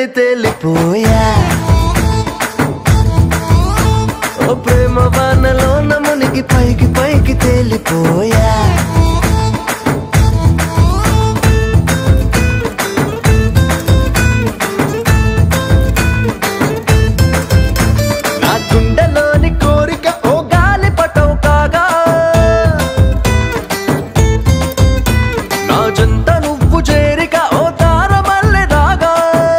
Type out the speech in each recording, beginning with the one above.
తేలి తేలిపోయా ఓ ప్రేమ వానలోన మునిగి పైకి పైకి తేలిపోయా నా గుండెలోని కోరిక ఓ గాలి పటవు కాగా నా జంట నువ్వు చేరిక ఓ తార మల్లె రాగా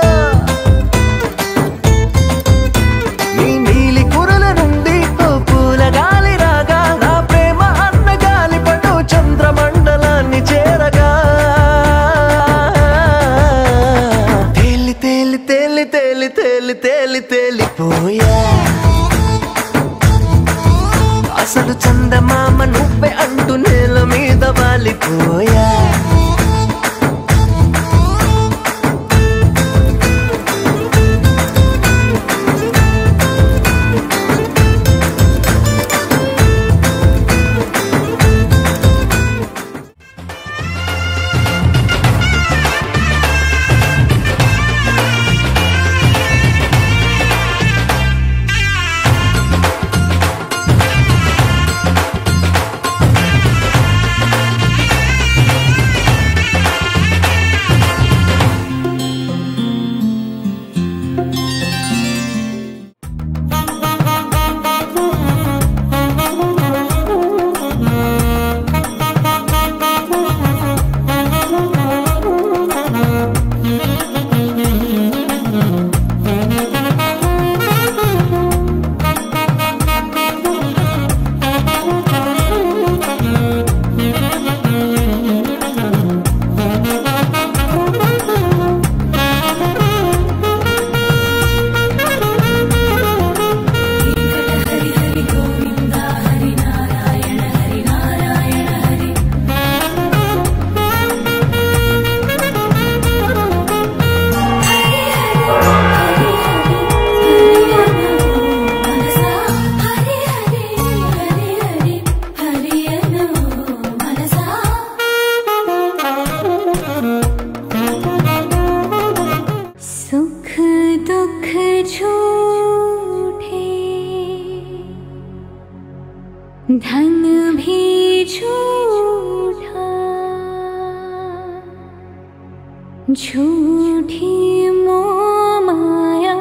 నీ నీలి కురుల నుండి ఓ పూల గాలి రాగా నా ప్రేమ అన్న గాలి పటు చంద్రమండలాన్ని చేరగా తేలి తేలి తేలి తేలి తేలి తేలి తేలిపోయా అసలు చందమామ నువ్వే అంటూ నేల మీద వాలిపోయా धन भी झूठा झूठी मोह माया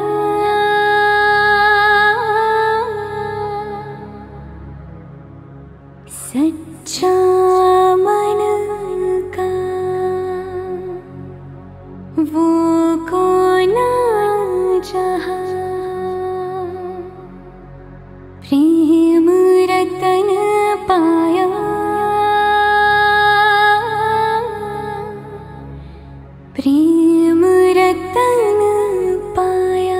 सच्चा मन का वो कौन जहाँ प्रेम रतन पाया प्रेम रतन पाया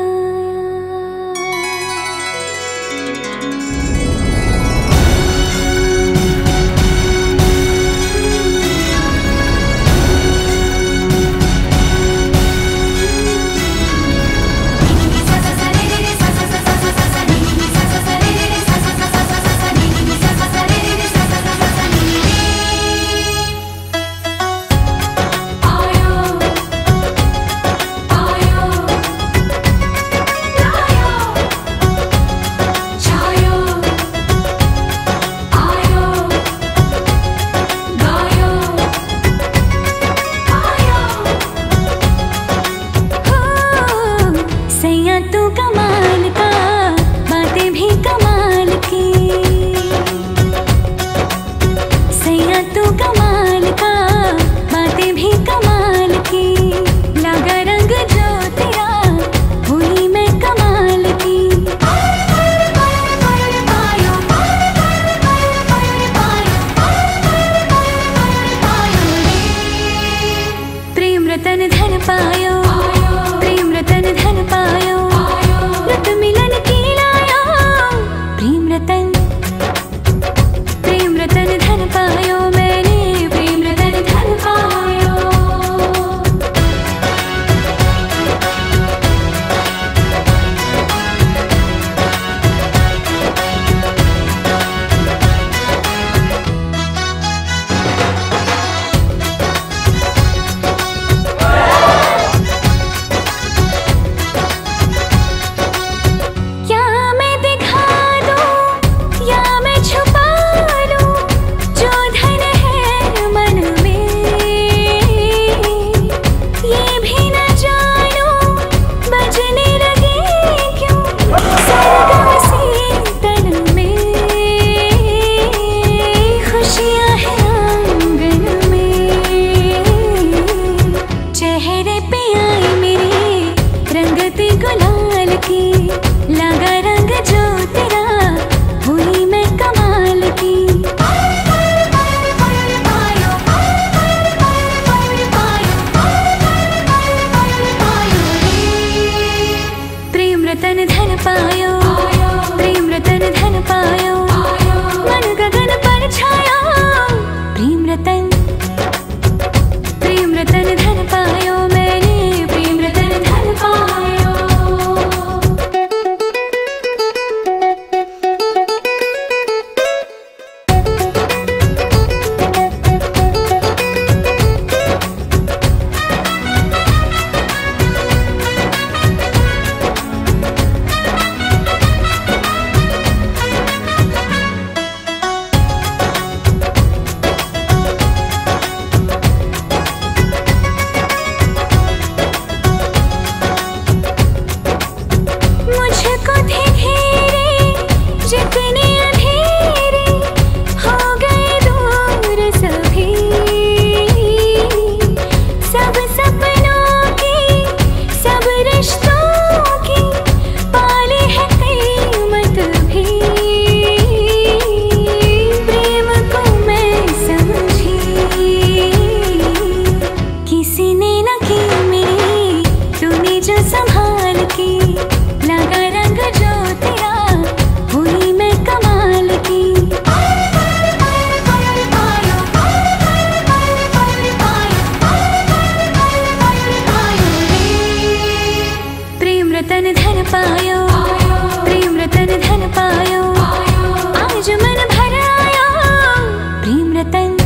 रतन धन पायो प्रेम रतन धन पायो रत मिला रतन धन पायो, प्रेम रतन धन पायो, मन गगन पर छाया, प्रेम रतन धन पायो, मैंने प्रेम रतन धन पायो। रतन धन पायो, प्रेम रतन धन पायो, आज मन भर आया, प्रेम रतन